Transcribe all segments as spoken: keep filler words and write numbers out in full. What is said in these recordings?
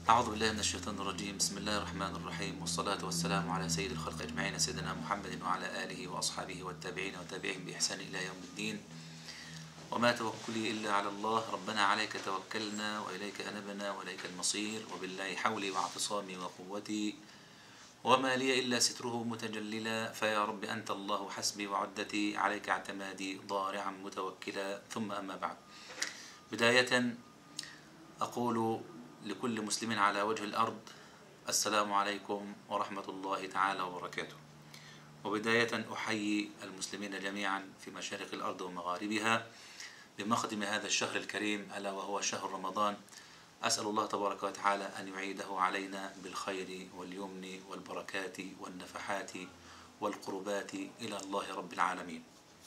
أعوذ بالله من الشيطان الرجيم. بسم الله الرحمن الرحيم، والصلاة والسلام على سيد الخلق أجمعين سيدنا محمد وعلى آله وأصحابه والتابعين وتابعين بإحسان إلى يوم الدين. وما توكلي إلا على الله، ربنا عليك توكلنا وإليك أنبنا وإليك المصير، وبالله حولي واعتصامي وقوتي، وما لي إلا ستره متجللا، فيا رب أنت الله حسبي وعدتي، عليك اعتمادي ضارعا متوكلا. ثم أما بعد، بداية أقول لكل مسلم على وجه الأرض السلام عليكم ورحمة الله تعالى وبركاته. وبداية أحيي المسلمين جميعا في مشارق الأرض ومغاربها بمقدم هذا الشهر الكريم ألا وهو شهر رمضان. أسأل الله تبارك وتعالى أن يعيده علينا بالخير واليمن والبركات والنفحات والقربات إلى الله رب العالمين.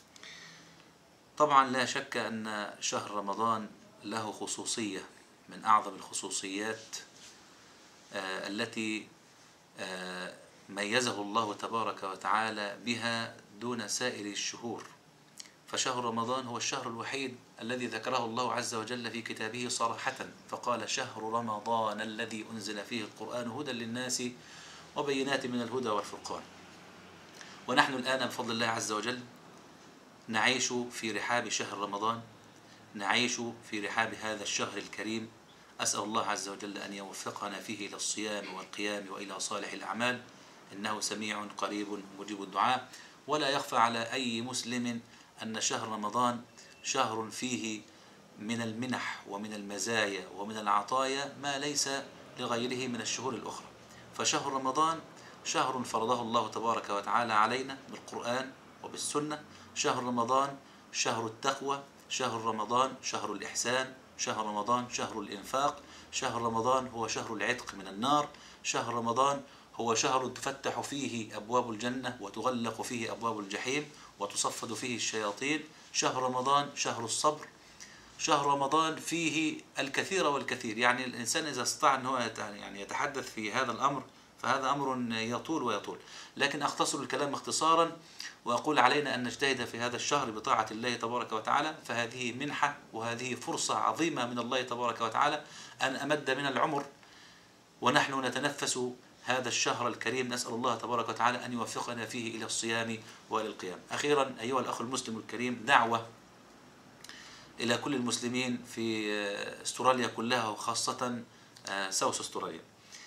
طبعا لا شك أن شهر رمضان له خصوصية من أعظم الخصوصيات آه التي آه ميزه الله تبارك وتعالى بها دون سائر الشهور. فشهر رمضان هو الشهر الوحيد الذي ذكره الله عز وجل في كتابه صراحة، فقال: شهر رمضان الذي أنزل فيه القرآن هدى للناس وبينات من الهدى والفرقان. ونحن الآن بفضل الله عز وجل نعيش في رحاب شهر رمضان، نعيش في رحاب هذا الشهر الكريم. أسأل الله عز وجل أن يوفقنا فيه إلى الصيام والقيام وإلى صالح الأعمال، إنه سميع قريب مجيب الدعاء. ولا يخفى على أي مسلم أن شهر رمضان شهر فيه من المنح ومن المزايا ومن العطايا ما ليس لغيره من الشهور الأخرى. فشهر رمضان شهر فرضه الله تبارك وتعالى علينا بالقرآن وبالسنة. شهر رمضان شهر التقوى، شهر رمضان شهر الإحسان، شهر رمضان شهر الإنفاق، شهر رمضان هو شهر العتق من النار، شهر رمضان هو شهر تفتح فيه أبواب الجنة وتغلق فيه أبواب الجحيم وتصفد فيه الشياطين. شهر رمضان شهر الصبر، شهر رمضان فيه الكثير والكثير. يعني الإنسان إذا استطاع أن هو يعني يتحدث في هذا الأمر فهذا أمر يطول ويطول، لكن أختصر الكلام اختصارا وأقول علينا أن نجتهد في هذا الشهر بطاعة الله تبارك وتعالى، فهذه منحة وهذه فرصة عظيمة من الله تبارك وتعالى أن أمد من العمر ونحن نتنفس هذا الشهر الكريم. نسأل الله تبارك وتعالى أن يوفقنا فيه إلى الصيام وإلى القيام. أخيرا أيها الأخ المسلم الكريم، دعوة إلى كل المسلمين في استراليا كلها وخاصة ساوث استراليا،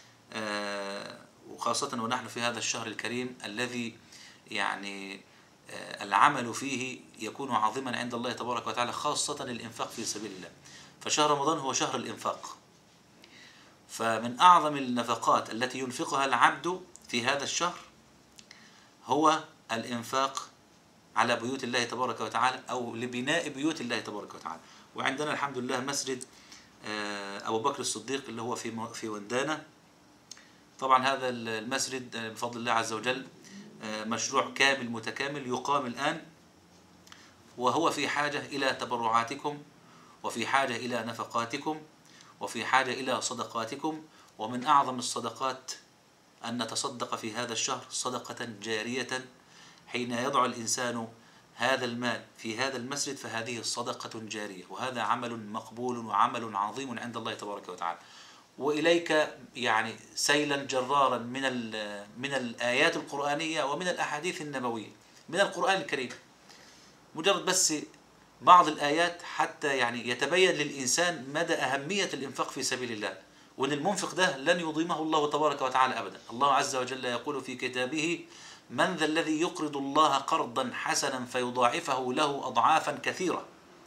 وخاصة ونحن في هذا الشهر الكريم الذي يعني العمل فيه يكون عظيما عند الله تبارك وتعالى، خاصة الإنفاق في سبيل الله. فشهر رمضان هو شهر الإنفاق، فمن أعظم النفقات التي ينفقها العبد في هذا الشهر هو الإنفاق على بيوت الله تبارك وتعالى أو لبناء بيوت الله تبارك وتعالى. وعندنا الحمد لله مسجد أبو بكر الصديق اللي هو في في وندانة. طبعا هذا المسجد بفضل الله عز وجل مشروع كامل متكامل يقام الآن، وهو في حاجة إلى تبرعاتكم وفي حاجة إلى نفقاتكم وفي حاجة إلى صدقاتكم. ومن أعظم الصدقات أن نتصدق في هذا الشهر صدقة جارية. حين يضع الإنسان هذا المال في هذا المسجد فهذه صدقة جارية، وهذا عمل مقبول وعمل عظيم عند الله تبارك وتعالى. وإليك يعني سيلا جرارا من من الآيات القرآنية ومن الأحاديث النبوية من القرآن الكريم، مجرد بس بعض الآيات حتى يعني يتبين للإنسان مدى أهمية الإنفاق في سبيل الله، وأن المنفق ده لن يضيمه الله تبارك وتعالى أبدا. الله عز وجل يقول في كتابه: من ذا الذي يقرض الله قرضا حسنا فيضاعفه له أضعافا كثيرة.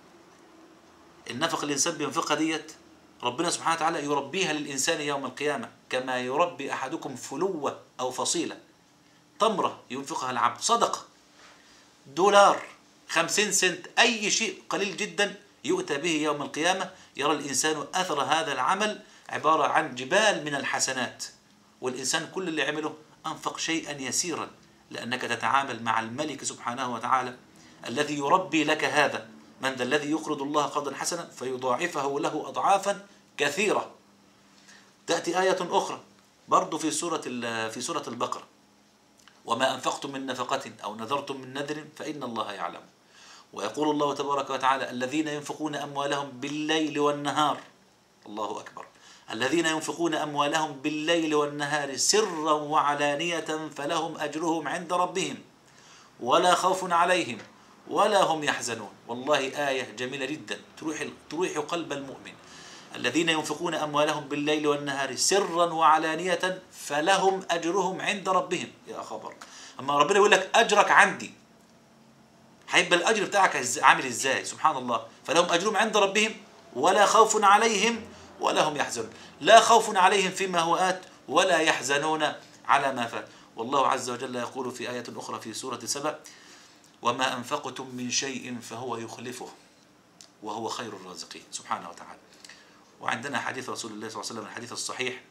النفق الإنسان بينفقها ديت ربنا سبحانه وتعالى يربيها للإنسان يوم القيامة كما يربي أحدكم فلوة أو فصيلة. تمرة ينفقها العبد صدقة، دولار، خمسين سنت، أي شيء قليل جدا يؤتى به يوم القيامة، يرى الإنسان أثر هذا العمل عبارة عن جبال من الحسنات. والإنسان كل اللي عمله أنفق شيئا يسيرا، لأنك تتعامل مع الملك سبحانه وتعالى الذي يربي لك هذا. من ذا الذي يقرض الله قرضا حسنا فيضاعفه له أضعافا كثيرة. تأتي آية أخرى برضو في سورة في سورة البقرة: وما أنفقتم من نفقة أو نذرتم من نذر فإن الله يعلم. ويقول الله تبارك وتعالى: الذين ينفقون أموالهم بالليل والنهار، الله أكبر، الذين ينفقون أموالهم بالليل والنهار سرا وعلانية فلهم أجرهم عند ربهم ولا خوف عليهم ولا هم يحزنون. والله آية جميلة جدا تروح تروح قلب المؤمن. الذين ينفقون أموالهم بالليل والنهار سرا وعلانية فلهم أجرهم عند ربهم. يا خبر، أما ربنا يقول لك أجرك عندي، هيبقى الأجر بتاعك عامل إزاي؟ سبحان الله. فلهم أجرهم عند ربهم ولا خوف عليهم ولا هم يحزنون. لا خوف عليهم فيما هو آت ولا يحزنون على ما فات. والله عز وجل يقول في آية أخرى في سورة سبأ: وما أنفقتم من شيء فهو يخلفه وهو خير الرازقين. سبحانه وتعالى. وعندنا حديث رسول الله صلى الله عليه وسلم الحديث الصحيح،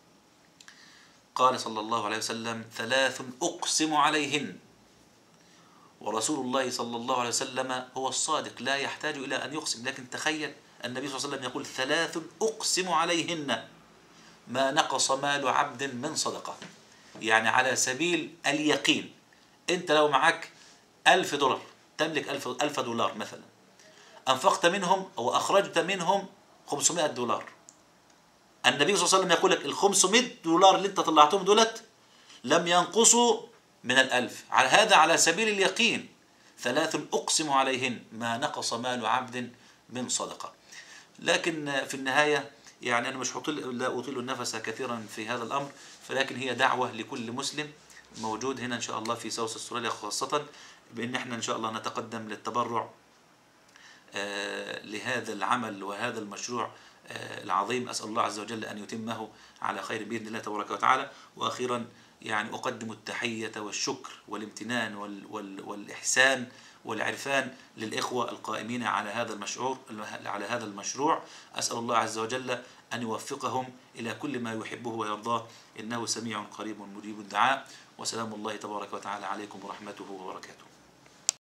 قال صلى الله عليه وسلم: ثلاث أقسم عليهن. ورسول الله صلى الله عليه وسلم هو الصادق لا يحتاج إلى أن يقسم، لكن تخيل النبي صلى الله عليه وسلم يقول: ثلاث أقسم عليهن ما نقص مال عبد من صدقة. يعني على سبيل اليقين، أنت لو معك ألف دولار، تملك ألف, ألف دولار مثلا، أنفقت منهم أو أخرجت منهم خمسمائة دولار، النبي صلى الله عليه وسلم يقول لك ال خمسمائة دولار اللي أنت طلعتهم دولت لم ينقصوا من الألف. على هذا على سبيل اليقين. ثلاث أقسم عليهن ما نقص مال عبد من صدقة. لكن في النهاية يعني أنا مش هطيل لا أطيل النفس كثيرا في هذا الأمر، فلكن هي دعوة لكل مسلم موجود هنا إن شاء الله في ساوث استراليا خاصة، بأن احنا إن شاء الله نتقدم للتبرع آه لهذا العمل وهذا المشروع آه العظيم. أسأل الله عز وجل أن يتمه على خير بإذن الله تبارك وتعالى. وأخيرا يعني أقدم التحية والشكر والامتنان وال وال والإحسان والعرفان للإخوة القائمين على هذا المشروع على هذا المشروع. أسأل الله عز وجل أن يوفقهم إلى كل ما يحبه ويرضاه، إنه سميع قريب مجيب الدعاء. وسلام الله تبارك وتعالى عليكم ورحمته وبركاته.